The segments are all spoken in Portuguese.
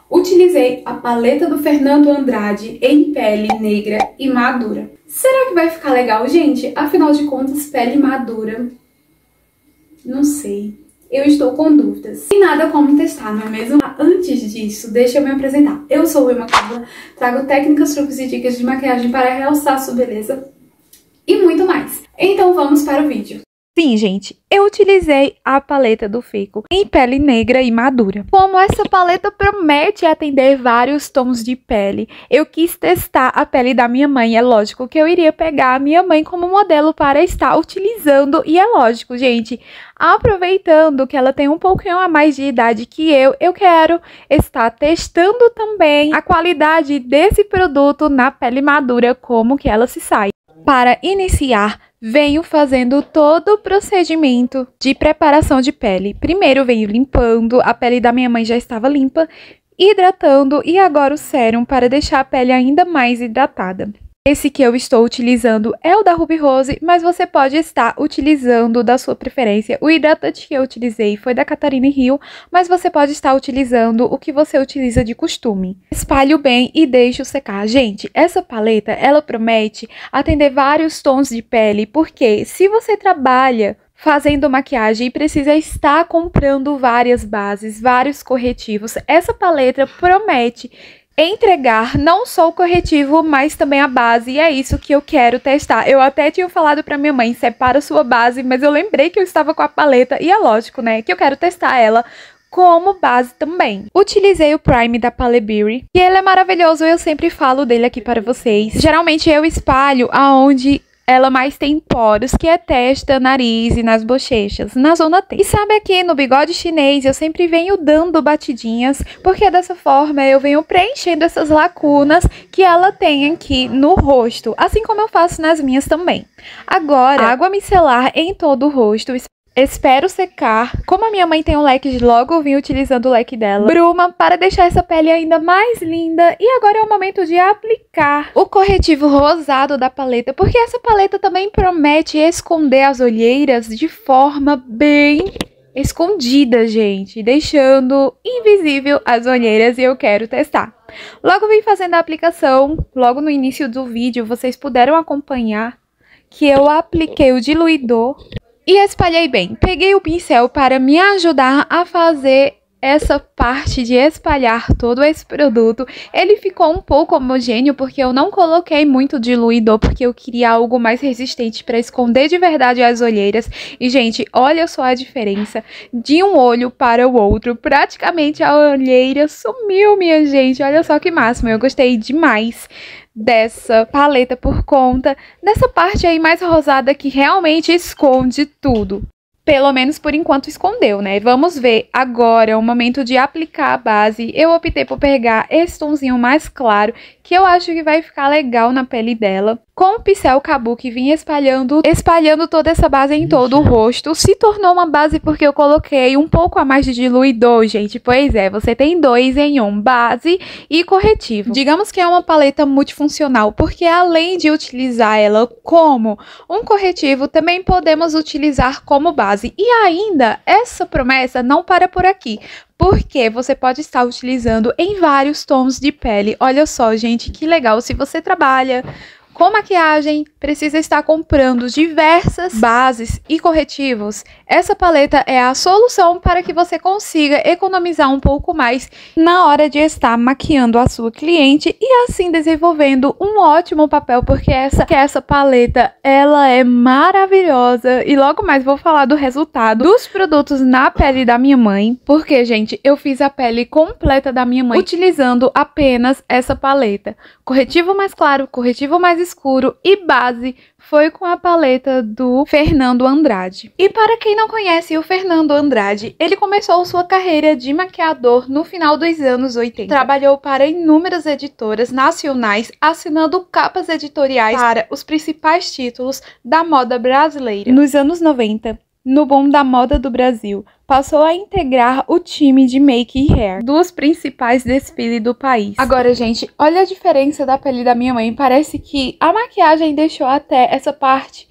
Utilizei a paleta do Fernando Andrade em pele negra e madura. Será que vai ficar legal, gente? Afinal de contas, pele madura, não sei. Eu estou com dúvidas. E nada como testar, não é mesmo? Antes disso, deixa eu me apresentar. Eu sou Wilma Carla, trago técnicas, truques e dicas de maquiagem para realçar sua beleza e muito mais. Então vamos para o vídeo. Sim, gente, eu utilizei a paleta do Fico em pele negra e madura. Como essa paleta promete atender vários tons de pele, eu quis testar a pele da minha mãe. É lógico que eu iria pegar a minha mãe como modelo para estar utilizando. E é lógico, gente, aproveitando que ela tem um pouquinho a mais de idade que eu quero estar testando também a qualidade desse produto na pele madura, como que ela se sai. Para iniciar, venho fazendo todo o procedimento de preparação de pele. Primeiro venho limpando, a pele da minha mãe já estava limpa, hidratando e agora o sérum para deixar a pele ainda mais hidratada. Esse que eu estou utilizando é o da Ruby Rose, mas você pode estar utilizando da sua preferência. O hidratante que eu utilizei foi da Catarina Hill, mas você pode estar utilizando o que você utiliza de costume. Espalho bem e deixo secar. Gente, essa paleta, ela promete atender vários tons de pele, porque se você trabalha fazendo maquiagem e precisa estar comprando várias bases, vários corretivos, essa paleta promete entregar não só o corretivo, mas também a base, e é isso que eu quero testar. Eu até tinha falado pra minha mãe, separa sua base, mas eu lembrei que eu estava com a paleta, e é lógico, né, que eu quero testar ela como base também. Utilizei o Prime da Palette Beauty, e ele é maravilhoso, eu sempre falo dele aqui para vocês. Geralmente eu espalho aonde ela mais tem poros, que é testa, nariz e nas bochechas, na zona T. E sabe, aqui no bigode chinês eu sempre venho dando batidinhas, porque dessa forma eu venho preenchendo essas lacunas que ela tem aqui no rosto, assim como eu faço nas minhas também. Agora, água micelar em todo o rosto. Espero secar. Como a minha mãe tem um leque, logo eu vim utilizando o leque dela. Bruma para deixar essa pele ainda mais linda. E agora é o momento de aplicar o corretivo rosado da paleta, porque essa paleta também promete esconder as olheiras de forma bem escondida, gente, deixando invisível as olheiras, e eu quero testar. Logo vim fazendo a aplicação, logo no início do vídeo vocês puderam acompanhar que eu apliquei o diluidor e espalhei bem. Peguei o pincel para me ajudar a fazer essa parte de espalhar todo esse produto. Ele ficou um pouco homogêneo porque eu não coloquei muito diluidor, porque eu queria algo mais resistente para esconder de verdade as olheiras. E, gente, olha só a diferença de um olho para o outro. Praticamente a olheira sumiu, minha gente. Olha só que máximo. Eu gostei demais dessa paleta por conta dessa parte aí mais rosada que realmente esconde tudo. Pelo menos por enquanto escondeu, né? Vamos ver agora o momento de aplicar a base. Eu optei por pegar esse tomzinho mais claro, que eu acho que vai ficar legal na pele dela. Com o pincel Kabuki vim espalhando toda essa base em todo o rosto. Se tornou uma base porque eu coloquei um pouco a mais de diluidor, gente. Pois é, você tem 2 em 1, base e corretivo. Digamos que é uma paleta multifuncional, porque além de utilizar ela como um corretivo, também podemos utilizar como base. E ainda, essa promessa não para por aqui, porque você pode estar utilizando em vários tons de pele. Olha só, gente, que legal. Se você trabalha com maquiagem, precisa estar comprando diversas bases e corretivos, essa paleta é a solução para que você consiga economizar um pouco mais na hora de estar maquiando a sua cliente e assim desenvolvendo um ótimo papel, porque essa paleta, ela é maravilhosa. E logo mais vou falar do resultado dos produtos na pele da minha mãe, porque, gente, eu fiz a pele completa da minha mãe utilizando apenas essa paleta. Corretivo mais claro, corretivo mais escuro e base foi com a paleta do Fernando Andrade. E para quem não conhece o Fernando Andrade, ele começou sua carreira de maquiador no final dos anos 80. Trabalhou para inúmeras editoras nacionais, assinando capas editoriais para os principais títulos da moda brasileira. Nos anos 90, no boom da moda do Brasil, passou a integrar o time de make e hair dos principais desfiles do país. Agora, gente, olha a diferença da pele da minha mãe. Parece que a maquiagem deixou até essa parte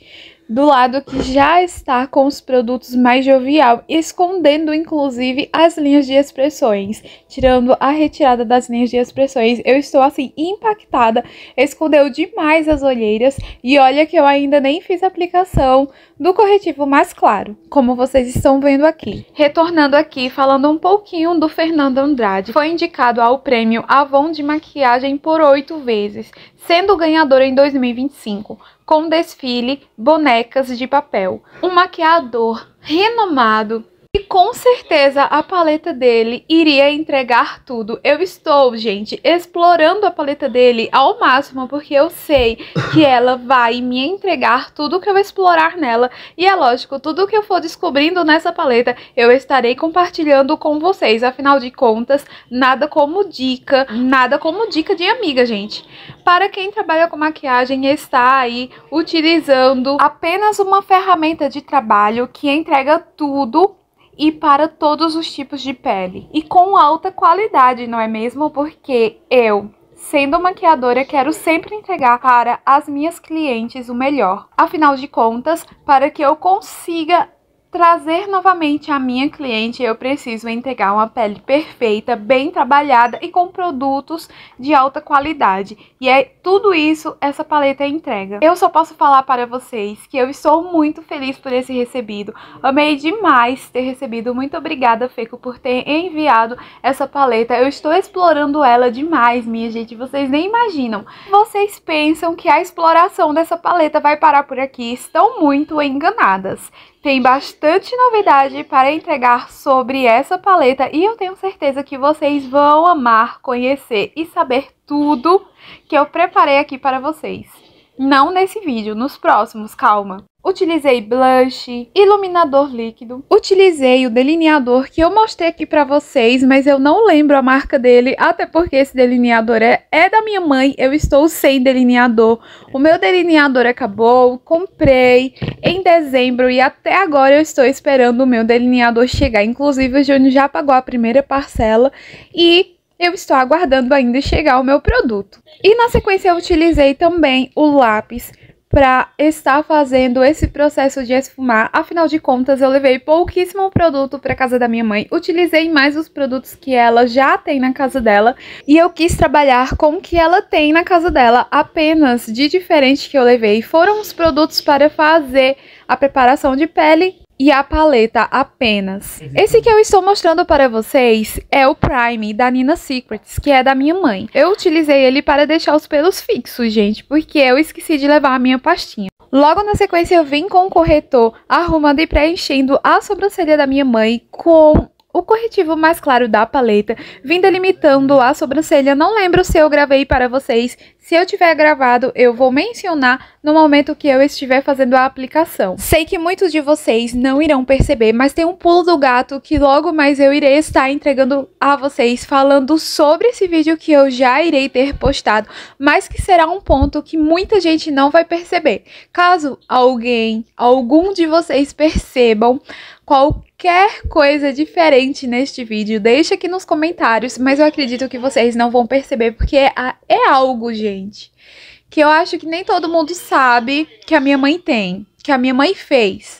do lado que já está com os produtos mais jovial, escondendo inclusive as linhas de expressões, tirando a retirada das linhas de expressões. Eu estou assim impactada, escondeu demais as olheiras e olha que eu ainda nem fiz a aplicação do corretivo mais claro, como vocês estão vendo aqui. Retornando aqui, falando um pouquinho do Fernando Andrade, foi indicado ao prêmio Avon de maquiagem por 8 vezes, sendo ganhador em 2025, com desfile Bonecas de Papel. Um maquiador renomado e com certeza a paleta dele iria entregar tudo. Eu estou, gente, explorando a paleta dele ao máximo, porque eu sei que ela vai me entregar tudo que eu explorar nela. E é lógico, tudo que eu for descobrindo nessa paleta, eu estarei compartilhando com vocês. Afinal de contas, nada como dica de amiga, gente. Para quem trabalha com maquiagem e está aí utilizando apenas uma ferramenta de trabalho que entrega tudo e para todos os tipos de pele. E com alta qualidade, não é mesmo? Porque eu, sendo maquiadora, quero sempre entregar para as minhas clientes o melhor. Afinal de contas, para que eu consiga trazer novamente a minha cliente, eu preciso entregar uma pele perfeita, bem trabalhada e com produtos de alta qualidade. E é tudo isso essa paleta entrega. Eu só posso falar para vocês que eu estou muito feliz por esse recebido. Amei demais ter recebido. Muito obrigada, Feco, por ter enviado essa paleta. Eu estou explorando ela demais, minha gente. Vocês nem imaginam. Vocês pensam que a exploração dessa paleta vai parar por aqui? Estão muito enganadas. Tem bastante novidade para entregar sobre essa paleta e eu tenho certeza que vocês vão amar conhecer e saber tudo que eu preparei aqui para vocês. Não nesse vídeo, nos próximos, calma. Utilizei blush, iluminador líquido, utilizei o delineador que eu mostrei aqui pra vocês, mas eu não lembro a marca dele, até porque esse delineador é da minha mãe, eu estou sem delineador. O meu delineador acabou, comprei em dezembro e até agora eu estou esperando o meu delineador chegar. Inclusive o Júnior já pagou a primeira parcela e eu estou aguardando ainda chegar o meu produto. E na sequência eu utilizei também o lápis para estar fazendo esse processo de esfumar. Afinal de contas, eu levei pouquíssimo produto para casa da minha mãe, utilizei mais os produtos que ela já tem na casa dela e eu quis trabalhar com o que ela tem na casa dela. Apenas de diferente que eu levei foram os produtos para fazer a preparação de pele e a paleta apenas. Esse que eu estou mostrando para vocês é o Prime da Nina Secrets, que é da minha mãe. Eu utilizei ele para deixar os pelos fixos, gente, porque eu esqueci de levar a minha pastinha. Logo na sequência eu vim com o corretor arrumando e preenchendo a sobrancelha da minha mãe com o corretivo mais claro da paleta, vim delimitando a sobrancelha. Não lembro se eu gravei para vocês. Se eu tiver gravado, eu vou mencionar no momento que eu estiver fazendo a aplicação. Sei que muitos de vocês não irão perceber, mas tem um pulo do gato que logo mais eu irei estar entregando a vocês, falando sobre esse vídeo que eu já irei ter postado, mas que será um ponto que muita gente não vai perceber. Caso algum de vocês percebam qualquer coisa diferente neste vídeo, deixa aqui nos comentários, mas eu acredito que vocês não vão perceber, porque é algo, gente, que eu acho que nem todo mundo sabe que a minha mãe tem, que a minha mãe fez.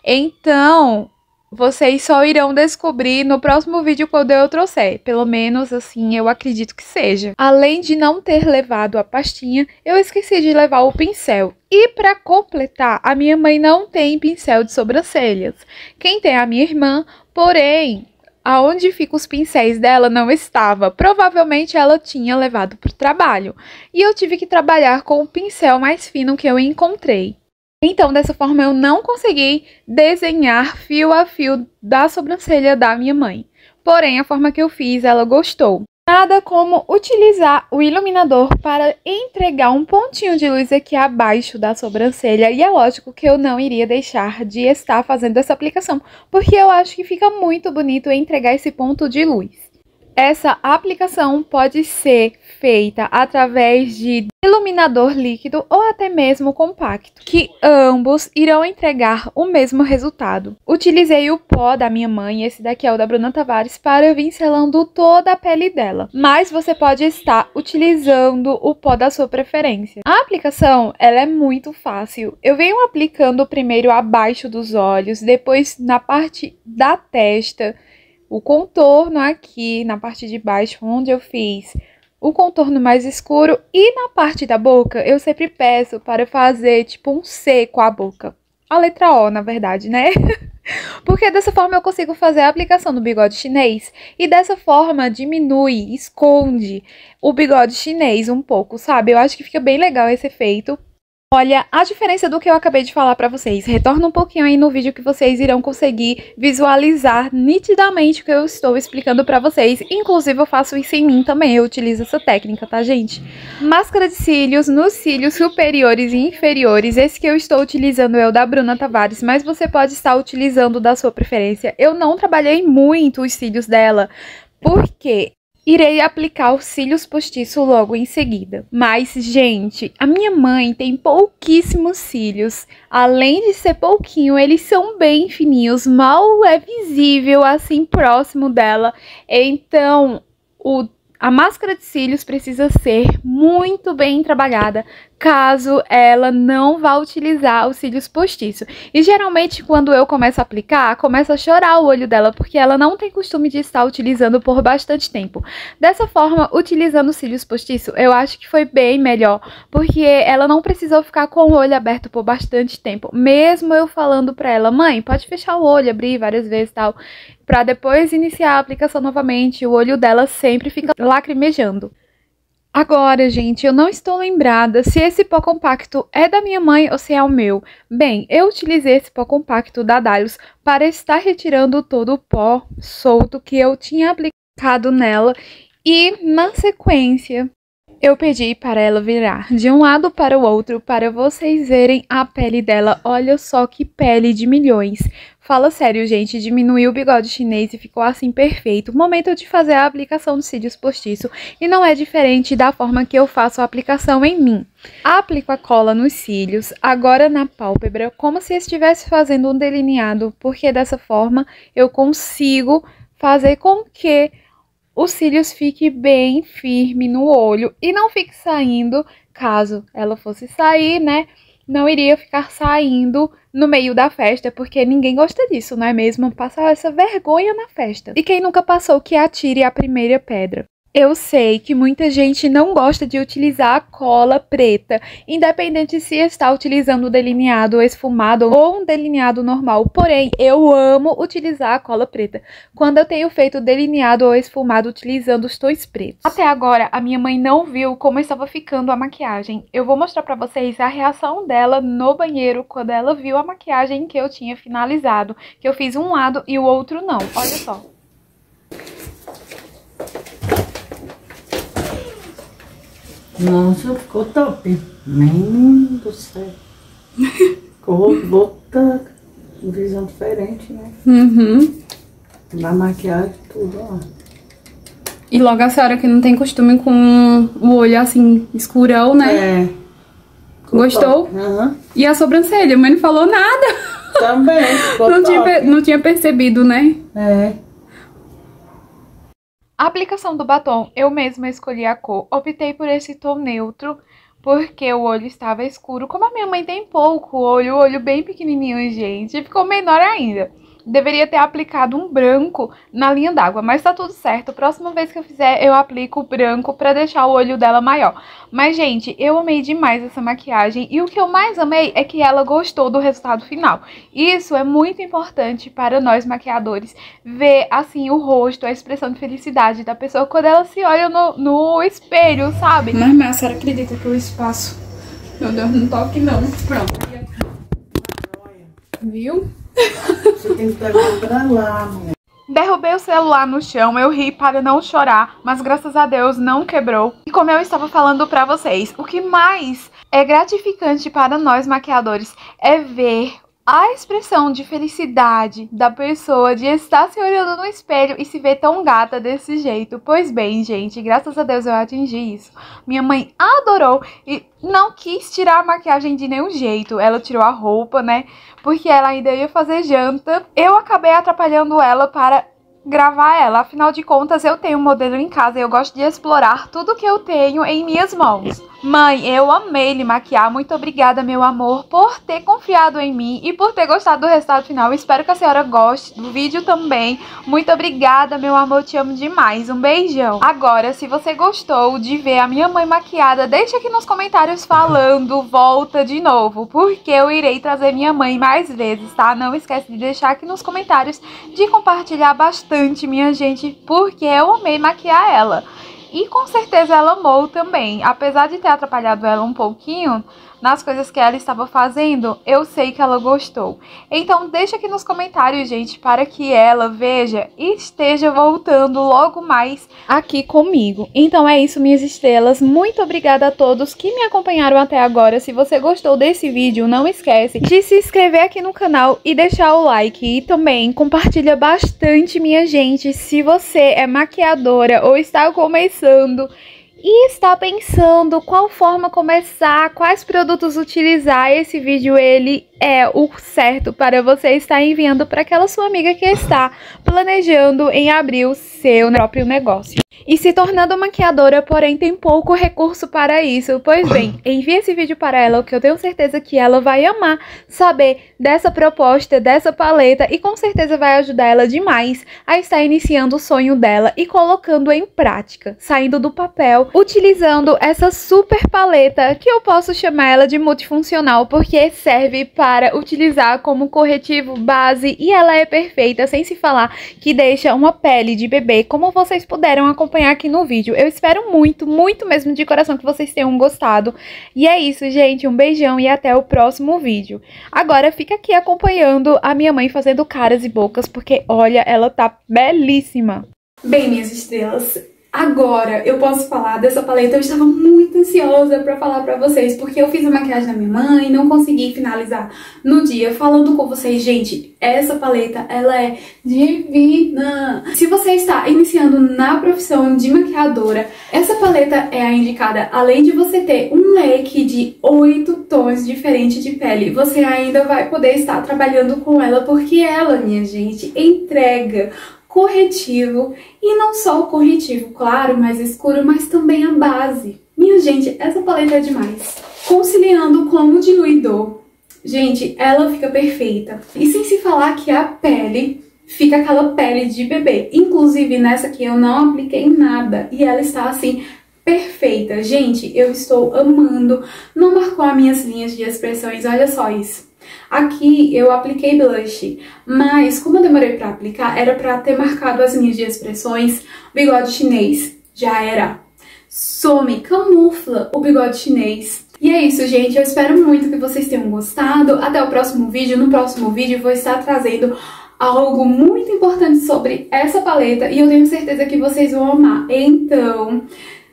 Então, vocês só irão descobrir no próximo vídeo quando eu trouxer. Pelo menos assim eu acredito que seja. Além de não ter levado a pastinha, eu esqueci de levar o pincel. E para completar, a minha mãe não tem pincel de sobrancelhas. Quem tem é a minha irmã, porém, aonde ficam os pincéis dela não estava. Provavelmente ela tinha levado para o trabalho. E eu tive que trabalhar com o pincel mais fino que eu encontrei. Então, dessa forma, eu não consegui desenhar fio a fio da sobrancelha da minha mãe. Porém, a forma que eu fiz, ela gostou. Nada como utilizar o iluminador para entregar um pontinho de luz aqui abaixo da sobrancelha. E é lógico que eu não iria deixar de estar fazendo essa aplicação, porque eu acho que fica muito bonito entregar esse ponto de luz. Essa aplicação pode ser feita através de iluminador líquido ou até mesmo compacto, que ambos irão entregar o mesmo resultado. Utilizei o pó da minha mãe, esse daqui é o da Bruna Tavares, para vir selando toda a pele dela. Mas você pode estar utilizando o pó da sua preferência. A aplicação, ela é muito fácil. Eu venho aplicando primeiro abaixo dos olhos, depois na parte da testa, o contorno aqui na parte de baixo, onde eu fiz o contorno mais escuro, e na parte da boca eu sempre peço para fazer tipo um C com a boca. A letra O, na verdade, né? Porque dessa forma eu consigo fazer a aplicação do bigode chinês e dessa forma diminui, esconde o bigode chinês um pouco, sabe? Eu acho que fica bem legal esse efeito. Olha, a diferença do que eu acabei de falar pra vocês. Retorna um pouquinho aí no vídeo que vocês irão conseguir visualizar nitidamente o que eu estou explicando pra vocês. Inclusive, eu faço isso em mim também, eu utilizo essa técnica, tá, gente? Máscara de cílios nos cílios superiores e inferiores. Esse que eu estou utilizando é o da Bruna Tavares, mas você pode estar utilizando da sua preferência. Eu não trabalhei muito os cílios dela, porque irei aplicar os cílios postiços logo em seguida. Mas, gente, a minha mãe tem pouquíssimos cílios. Além de ser pouquinho, eles são bem fininhos. Mal é visível assim próximo dela. Então, a máscara de cílios precisa ser muito bem trabalhada, caso ela não vá utilizar os cílios postiços. E geralmente quando eu começo a aplicar, começa a chorar o olho dela, porque ela não tem costume de estar utilizando por bastante tempo. Dessa forma, utilizando os cílios postiços, eu acho que foi bem melhor, porque ela não precisou ficar com o olho aberto por bastante tempo. Mesmo eu falando pra ela, mãe, pode fechar o olho, abrir várias vezes e tal, pra depois iniciar a aplicação novamente, o olho dela sempre fica lacrimejando. Agora, gente, eu não estou lembrada se esse pó compacto é da minha mãe ou se é o meu. Bem, eu utilizei esse pó compacto da Dylos para estar retirando todo o pó solto que eu tinha aplicado nela e, na sequência, eu pedi para ela virar de um lado para o outro para vocês verem a pele dela. Olha só que pele de milhões. Fala sério, gente, diminuiu o bigode chinês e ficou assim perfeito. Momento de fazer a aplicação dos cílios postiço e não é diferente da forma que eu faço a aplicação em mim. Aplico a cola nos cílios, agora na pálpebra, como se estivesse fazendo um delineado, porque dessa forma eu consigo fazer com que os cílios fiquem bem firme no olho e não fique saindo, caso ela fosse sair, né? Não iria ficar saindo no meio da festa, porque ninguém gosta disso, não é mesmo? Passar essa vergonha na festa. E quem nunca passou, que atire a primeira pedra. Eu sei que muita gente não gosta de utilizar a cola preta, independente se está utilizando o delineado esfumado ou um delineado normal. Porém, eu amo utilizar a cola preta quando eu tenho feito delineado ou esfumado utilizando os tons pretos. Até agora, a minha mãe não viu como estava ficando a maquiagem. Eu vou mostrar pra vocês a reação dela no banheiro quando ela viu a maquiagem que eu tinha finalizado, que eu fiz um lado e o outro não. Olha só. Nossa, ficou top. Nem do céu. Ficou outra visão diferente, né? Uhum. Na maquiagem, tudo, ó. E logo a senhora que não tem costume com o olho assim, escurão, né? É. Gostou? Aham. E a sobrancelha? A mãe não falou nada. Também, ficou Não tinha percebido, né? É. A aplicação do batom, eu mesma escolhi a cor. Optei por esse tom neutro, porque o olho estava escuro. Como a minha mãe tem pouco olho, o olho bem pequenininho, gente, ficou menor ainda. Deveria ter aplicado um branco na linha d'água, mas tá tudo certo. Próxima vez que eu fizer, eu aplico o branco pra deixar o olho dela maior. Mas, gente, eu amei demais essa maquiagem. E o que eu mais amei é que ela gostou do resultado final. Isso é muito importante para nós maquiadores. Ver, assim, o rosto, a expressão de felicidade da pessoa quando ela se olha no espelho, sabe? Mas a senhora acredita que o espaço... Meu Deus, não toque não. Pronto. Viu? Você tem que levar pra lá, mulher. Derrubei o celular no chão, eu ri para não chorar, mas graças a Deus não quebrou. E como eu estava falando pra vocês, o que mais é gratificante para nós maquiadores é ver A expressão de felicidade da pessoa de estar se olhando no espelho e se ver tão gata desse jeito. Pois bem, gente, graças a Deus eu atingi isso. Minha mãe adorou e não quis tirar a maquiagem de nenhum jeito. Ela tirou a roupa, né? Porque ela ainda ia fazer janta. Eu acabei atrapalhando ela para gravar ela. Afinal de contas, eu tenho um modelo em casa e eu gosto de explorar tudo que eu tenho em minhas mãos. Mãe, eu amei lhe maquiar. Muito obrigada, meu amor, por ter confiado em mim e por ter gostado do resultado final. Espero que a senhora goste do vídeo também. Muito obrigada, meu amor, te amo demais. Um beijão. Agora, se você gostou de ver a minha mãe maquiada, deixa aqui nos comentários falando volta de novo, porque eu irei trazer minha mãe mais vezes, tá? Não esquece de deixar aqui nos comentários, de compartilhar bastante, minha gente, porque eu amei maquiar ela. E com certeza ela amou também. Apesar de ter atrapalhado ela um pouquinho nas coisas que ela estava fazendo, eu sei que ela gostou. Então deixa aqui nos comentários, gente, para que ela veja e esteja voltando logo mais aqui comigo. Então é isso, minhas estrelas. Muito obrigada a todos que me acompanharam até agora. Se você gostou desse vídeo, não esquece de se inscrever aqui no canal e deixar o like. E também compartilha bastante, minha gente, se você é maquiadora ou está começando e está pensando qual forma começar, quais produtos utilizar. Esse vídeo ele é o certo para você estar enviando para aquela sua amiga que está planejando em abrir o seu próprio negócio e se tornando maquiadora, porém tem pouco recurso para isso. Pois bem, envie esse vídeo para ela, que eu tenho certeza que ela vai amar saber dessa proposta, dessa paleta, e com certeza vai ajudar ela demais a estar iniciando o sonho dela e colocando em prática, saindo do papel, utilizando essa super paleta, que eu posso chamar ela de multifuncional, porque serve para utilizar como corretivo, base, e ela é perfeita, sem se falar que deixa uma pele de bebê, como vocês puderam acompanhar aqui no vídeo. Eu espero muito, muito mesmo de coração que vocês tenham gostado. E é isso, gente, um beijão e até o próximo vídeo. Agora fica aqui acompanhando a minha mãe fazendo caras e bocas, porque olha, ela tá belíssima. Bem, minhas estrelas, agora eu posso falar dessa paleta. Eu estava muito ansiosa pra falar pra vocês, porque eu fiz a maquiagem da minha mãe e não consegui finalizar no dia falando com vocês. Gente, essa paleta, ela é divina! Se você está iniciando na profissão de maquiadora, essa paleta é a indicada. Além de você ter um leque de 8 tons diferentes de pele, você ainda vai poder estar trabalhando com ela, porque ela, minha gente, entrega corretivo, e não só o corretivo, claro, mais escuro, mas também a base. Minha gente, essa paleta é demais. Conciliando com o diluidor, gente, ela fica perfeita. E sem se falar que a pele fica aquela pele de bebê. Inclusive nessa aqui eu não apliquei nada e ela está assim perfeita. Gente, eu estou amando. Não marcou as minhas linhas de expressões, olha só isso. Aqui eu apliquei blush, mas como eu demorei pra aplicar, era pra ter marcado as linhas de expressões. Bigode chinês, já era. Some, camufla o bigode chinês. E é isso, gente, eu espero muito que vocês tenham gostado. Até o próximo vídeo. No próximo vídeo eu vou estar trazendo algo muito importante sobre essa paleta e eu tenho certeza que vocês vão amar. Então,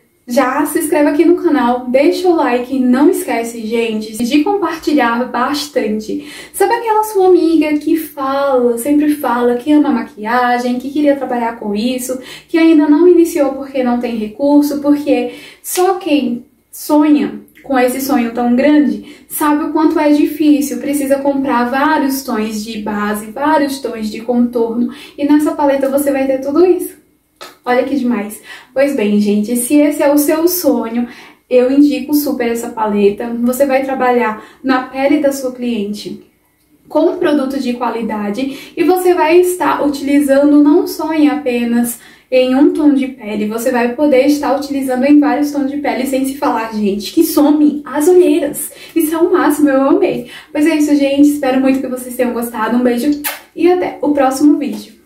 já se inscreve aqui no canal, deixa o like, não esquece, gente, de compartilhar bastante. Sabe aquela sua amiga que fala, sempre fala que ama maquiagem, que queria trabalhar com isso, que ainda não iniciou porque não tem recurso, porque só quem sonha com esse sonho tão grande sabe o quanto é difícil, precisa comprar vários tons de base, vários tons de contorno, e nessa paleta você vai ter tudo isso. Olha que demais. Pois bem, gente, se esse é o seu sonho, eu indico super essa paleta. Você vai trabalhar na pele da sua cliente com produto de qualidade e você vai estar utilizando não só em apenas em um tom de pele, você vai poder estar utilizando em vários tons de pele, sem se falar, gente, que some as olheiras. Isso é o máximo, eu amei. Pois é isso, gente, espero muito que vocês tenham gostado. Um beijo e até o próximo vídeo.